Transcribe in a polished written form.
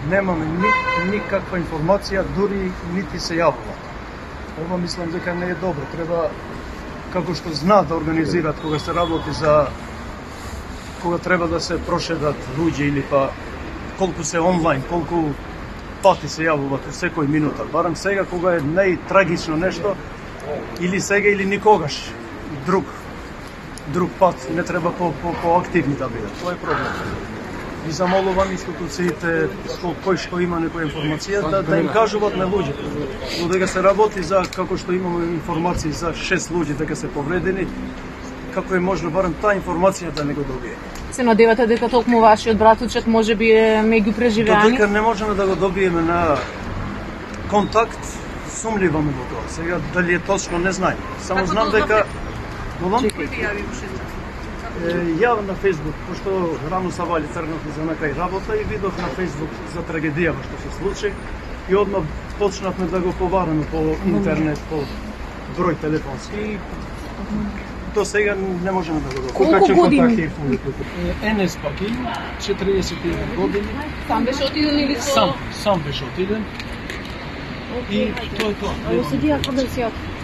немаме никаква информација, дури нити се јавува. Ова мислам дека не е добро. Треба, како што знаат да организираат кога се работи за кога треба да се прошедат луѓе или па колку се онлайн, колку пати се јавуваат секој минута. Барам сега кога е најтрагично нешто, или сега или никогаш. Друг пат не треба по-активни да бидат. Тоа е проблем. И замолувам институциите кој што има некоја информација да им кажуваат на луѓето. Но дека се работи за како што имаме информации за 6 луѓе дека се повредени, како е можно барем таа информација да не го добие. Се надевате дека толку вашиот братучет можеби е меѓу преживеани? Додека не можеме да го добиеме на контакт, сумниваме во тоа. Сега дали е точно не знаем. Само знам дека Јавам на Фейсбук, пошто рано савали тргнав за некај работа и видов на Фейсбук за трагедијава што се случи и одма почнавме да го повараме по интернет, по број телефонски. До сега не можеме да го добиеме. Колку години? Енес Паки, 41 години. Сам беше отиден или Сам беше отиден. И тоа е тоа. Ovo se dija kada si